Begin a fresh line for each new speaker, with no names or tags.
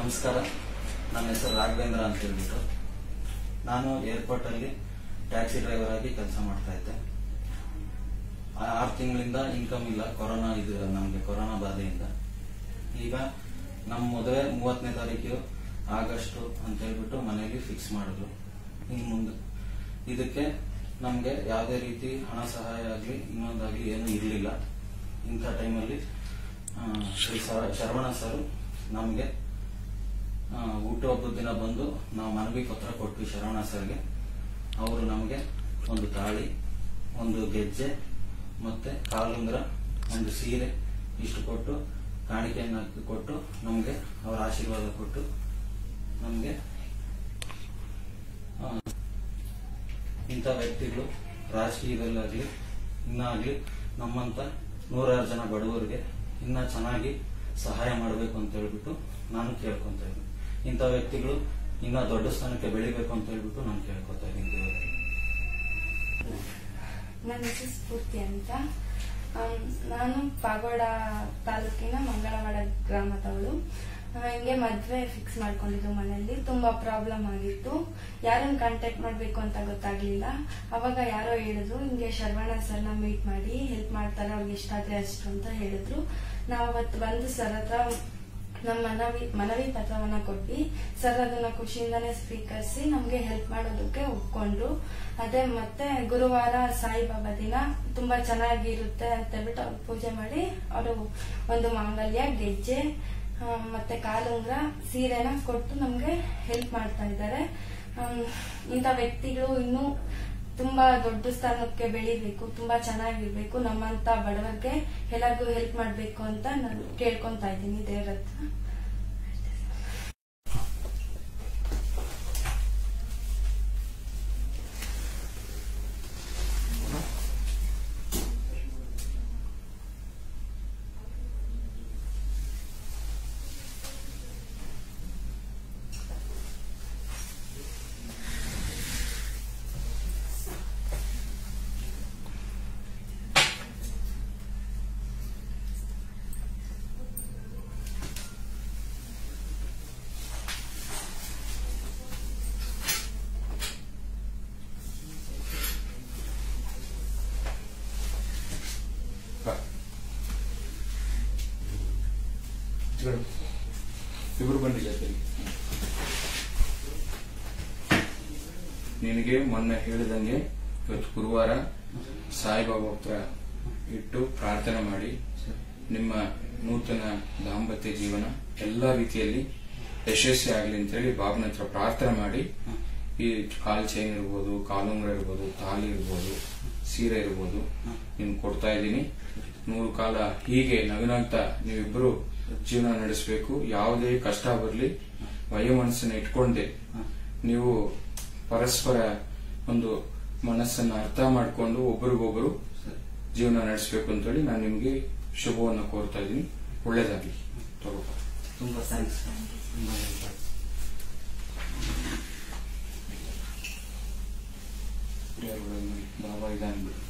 ನಮಸ್ಕಾರ. ನನ್ನ ಹೆಸರು ರಾಘವೇಂದ್ರ ಅಂತ ಹೇಳ್ಬಿಟ್ಟು ನಾನು ಏರ್ಪೋರ್ಟ್ ಅಲ್ಲಿ ಟ್ಯಾಕ್ಸಿ ಡ್ರೈವರ್ ಆಗಿ ಕೆಲಸ ಮಾಡ್ತಾ ಇದ್ದೆ. 6 ತಿಂಗಳಿಂದ ಇನ್ಕಮ್ ಇಲ್ಲ. ಕೊರೋನಾ ನಮಗೆ ಕೊರೋನಾ ಬಾಧೆಯಿಂದ. ಈಗ ನಮ್ಮ ಮದುವೆ 30ನೇ ತಾರೀಕು ಆಗಸ್ಟ್ ಅಂತ ಹೇಳ್ಬಿಟ್ಟು ಮನೆಯಲ್ಲಿ ಫಿಕ್ಸ್ ಮಾಡಿದ್ರು. ಇನ್ನು ಮುಂದೆ ಇದಕ್ಕೆ ನಮ್ಗೆ ಯಾವುದೇ ರೀತಿ ಹಣ ಸಹಾಯ ಆಗ್ಲಿ ಇನ್ನೊಂದಾಗ್ಲಿ ಏನು ಇರಲಿಲ್ಲ. ಇಂಥ ಟೈಮಲ್ಲಿ ಶ್ರೀ ಶರವಣ ಸರ್ ನಮ್ಗೆ ಹುಟ್ಟುಹಬ್ಬದ ದಿನ ಬಂದು ನಾವು ಮನವಿ ಪತ್ರ ಕೊಟ್ವಿ ಶರವಣ ಸರ್ಗೆ. ಅವರು ನಮಗೆ ಒಂದು ತಾಳಿ, ಒಂದು ಗೆಜ್ಜೆ, ಮತ್ತೆ ಕಾಲುಂಗ್ರ, ಒಂದು ಸೀರೆ ಇಷ್ಟು ಕೊಟ್ಟು ಕಾಣಿಕೆಯನ್ನು ಕೊಟ್ಟು ನಮ್ಗೆ ಅವರ ಆಶೀರ್ವಾದ ಕೊಟ್ಟು ನಮ್ಗೆ ಇಂಥ ವ್ಯಕ್ತಿಗಳು ರಾಜಕೀಯದಲ್ಲಾಗ್ಲಿ ಇನ್ನಾಗ್ಲಿ ನಮ್ಮಂತ 100 ಜನ ಬಡವರಿಗೆ ಇನ್ನ ಚೆನ್ನಾಗಿ ಸಹಾಯ ಮಾಡಬೇಕು ಅಂತ ಹೇಳ್ಬಿಟ್ಟು ನಾನು ಕೇಳ್ಕೊಂತ ಇದ್ದೀನಿ. ಇಂಥ ವ್ಯಕ್ತಿಗಳು ಇನ್ನ ದೊಡ್ಡ ಸ್ಥಾನಕ್ಕೆ ಬೆಳಿಬೇಕು ಅಂತ ಹೇಳ್ಬಿಟ್ಟು ನಾನು ಕೇಳ್ಕೊತಾ ಇದ್ದೀನಿ.
ನನ್ನ ಹೆಸರು ಸ್ಫೂರ್ತಿ ಅಂತ. ನಾನು ಪಾಗೋಡ ತಾಲೂಕಿನ ಮಂಗಳವಾಡ ಗ್ರಾಮದವಳು. ಹಿಂಗೆ ಮದ್ವೆ ಫಿಕ್ಸ್ ಮಾಡ್ಕೊಂಡಿದ್ದು. ಮನೆಯಲ್ಲಿ ತುಂಬಾ ಪ್ರಾಬ್ಲಮ್ ಆಗಿತ್ತು. ಯಾರನ್ನ ಕಾಂಟ್ಯಾಕ್ಟ್ ಮಾಡ್ಬೇಕು ಅಂತ ಗೊತ್ತಾಗ್ಲಿಲ್ಲ. ಅವಾಗ ಯಾರೋ ಹೇಳಿದ್ರು ಹಿಂಗೆ ಶರವಣ ಸರ್ನ ಮೀಟ್ ಮಾಡಿ ಹೆಲ್ಪ್ ಮಾಡ್ತಾರೆ, ಅವ್ರಿಗೆ ಎಷ್ಟಾದ್ರೆ ಅಷ್ಟು ಅಂತ ಹೇಳಿದ್ರು. ನಾವು ಅವತ್ತು ಬಂದು ಸರ್ ಹತ್ರ ನಮ್ಮ ಮನವಿ ಪತ್ರವನ್ನ ಕೊಟ್ವಿ. ಸರ್ ಅದನ್ನ ಖುಷಿಯಿಂದಾನೇ ಸ್ವೀಕರಿಸಿ ನಮ್ಗೆ ಹೆಲ್ಪ್ ಮಾಡೋದಕ್ಕೆ ಒಪ್ಕೊಂಡ್ರು. ಅದೇ ಮತ್ತೆ ಗುರುವಾರ ಸಾಯಿಬಾಬಾ ದಿನ ತುಂಬಾ ಚೆನ್ನಾಗಿರುತ್ತೆ ಅಂತ ಹೇಳ್ಬಿಟ್ಟು ಅವ್ರು ಪೂಜೆ ಮಾಡಿ ಅವರು ಒಂದು ಮಾಂಗಲ್ಯ, ಗೆಜ್ಜೆ ಮತ್ತೆ ಕಾಲುಂಗ್ರ, ಸೀರೆನ ಕೊಟ್ಟು ನಮ್ಗೆ ಹೆಲ್ಪ್ ಮಾಡ್ತಾ ಇದ್ದಾರೆ. ಇಂಥ ವ್ಯಕ್ತಿಗಳು ಇನ್ನೂ ತುಂಬಾ ದೊಡ್ಡ ಸ್ಥಾನಕ್ಕೆ ಬೆಳಿಬೇಕು, ತುಂಬಾ ಚೆನ್ನಾಗಿರ್ಬೇಕು, ನಮ್ಮಂತ ಬಡವರಿಗೆ ಎಲ್ಲರಿಗೂ ಹೆಲ್ಪ್ ಮಾಡ್ಬೇಕು ಅಂತ ನಾನು ಕೇಳ್ಕೊಂತಾ ಇದ್ದೀನಿ ದೇವ್ರ ಹತ್ರ.
ಇಬ್ರು ಬನ್ನಿ ಜೊತೆಲಿ. ನಿನಗೆ ಮೊನ್ನೆ ಹೇಳಿದಂಗೆ ಇವತ್ತು ಗುರುವಾರ ಸಾಯಿಬಾಬಾ ಹತ್ರ ಇಟ್ಟು ಪ್ರಾರ್ಥನೆ ಮಾಡಿ ನಿಮ್ಮ ನೂತನ ದಾಂಪತ್ಯ ಜೀವನ ಎಲ್ಲಾ ರೀತಿಯಲ್ಲಿ ಯಶಸ್ವಿ ಆಗಲಿ ಅಂತ ಹೇಳಿ ಬಾಬನ ಹತ್ರ ಪ್ರಾರ್ಥನೆ ಮಾಡಿ ಈ ಕಾಲ್ ಚೈನ್ ಇರ್ಬೋದು, ಕಾಲುಂಗ್ರ ಇರ್ಬೋದು, ತಾಲಿ ಇರ್ಬೋದು, ಸೀರೆ ಇರ್ಬೋದು ನಿಮ್ಗೆ ಕೊಡ್ತಾ ಇದ್ದೀನಿ. 100 ಕಾಲ ಹೀಗೆ ನಗುನಗ್ತಾ ನೀವಿಬ್ರು ಜೀವನ ನಡೆಸಬೇಕು. ಯಾವುದೇ ಕಷ್ಟ ಬರಲಿ ವಯೋಮನಸ್ಸನ್ನ ಇಟ್ಕೊಂಡೆ ನೀವು ಪರಸ್ಪರ ಒಂದು ಮನಸ್ಸನ್ನ ಅರ್ಥ ಮಾಡಿಕೊಂಡು ಒಬ್ಬರಿಗೊಬ್ಬರು ಜೀವನ ನಡೆಸಬೇಕು ಅಂತ ಹೇಳಿ ನಾನು ನಿಮ್ಗೆ ಶುಭವನ್ನು ಕೋರ್ತಾ ಇದ್ದೀನಿ. ಒಳ್ಳೇದಾಗ್ಲಿ. ತಗೋ.
ತುಂಬಾ ಥ್ಯಾಂಕ್ಸ್.
ಬಾಬಾ ಇದಾನ್ಬಿಟ್ಟು